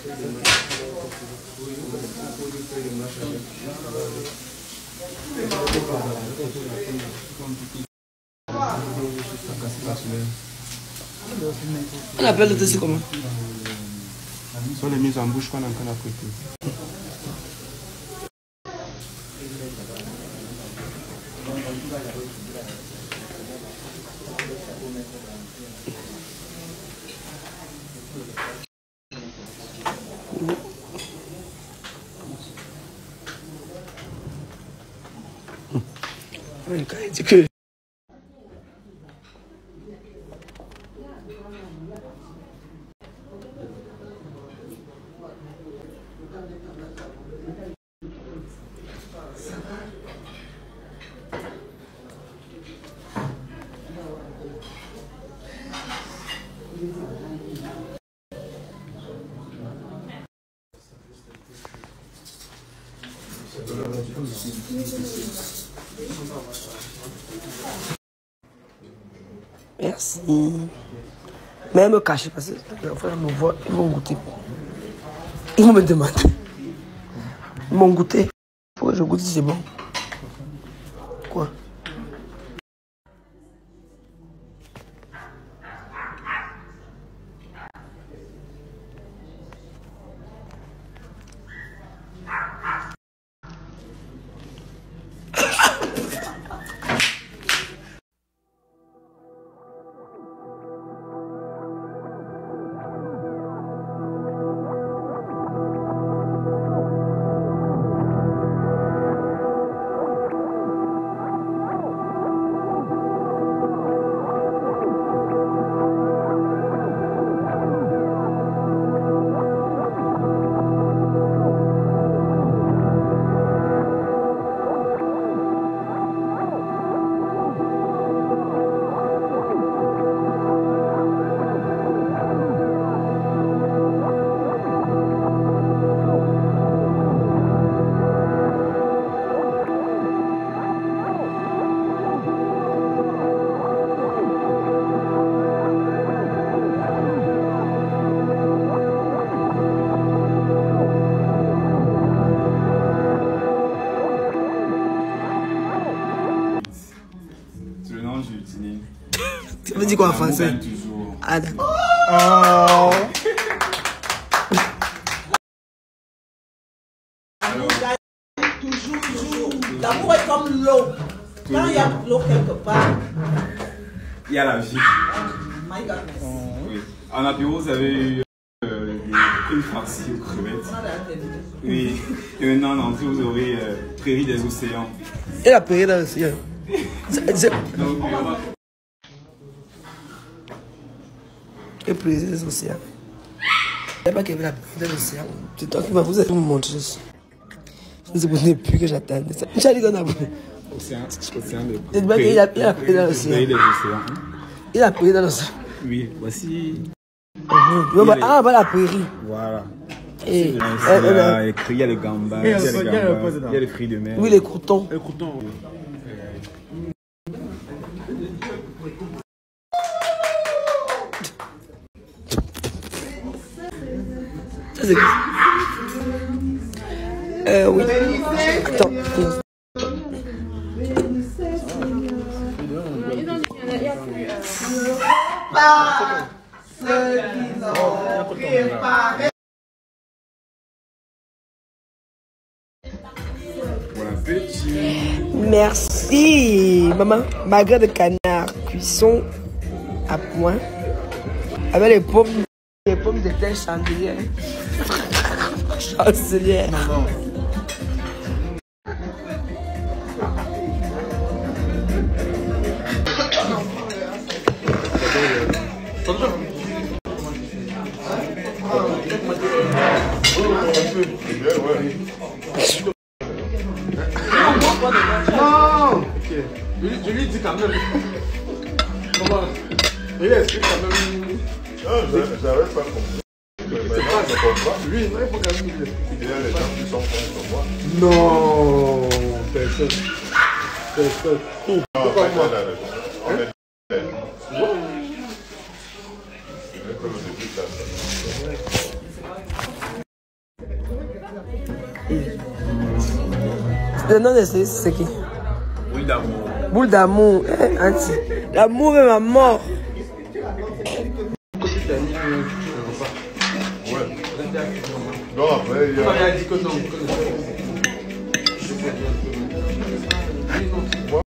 On appelle le test comment? Ce sont les mises en bouche qu'on a encore apprêtées. Merci. Mais me cacher parce que les frères me voient, ils vont goûter. Ils vont me demander. Ils m'ont goûté. Il faut que je goûte si c'est bon. Quoi? Ça veut dire quoi en français? Ah d'accord. Oh. Toujours. L'amour est comme l'eau. Quand il y a de l'eau quelque part, il y a la vie. My goodness. Oui. En apéro, vous avez eu une farcie aux crevettes. Oui. Et maintenant, en entrée, vous aurez prairie des océans. Et la prairie dans l'océan. Et prairie des océans. Il n'y a pas qu'il y avait la prairie des océans. C'est toi qui vas vous montrer ça. Je ne sais plus que j'attends. J'ai dit qu'on a Océan de il a prairie dans l'océan. Il a prairie dans l'océan. Oui, voici. Ah, voilà la prairie. Voilà. Et il y a les gambas, il y a les fruits de mer. Oui, les croutons. Les croutons, oui. Ça c'est oui. Attends. Pas ceux qui ont préparé. Merci, maman. Magret de canard, cuisson à point. Avec les pommes de terre chandelière. Chancelière. Non. Je lui dis quand même. Comment? Il explique quand même. J'avais pas compris. Maintenant, je comprends. Lui, il faut quand même dire. Il y a les gens qui sont contre moi. Non. Personne. Personne. Pourquoi moi? On est Le nom de c'est qui? Boule d'amour. Boule d'amour. Eh, Anti. L'amour est ma mort. Non, après, il y a... Il a dit que non.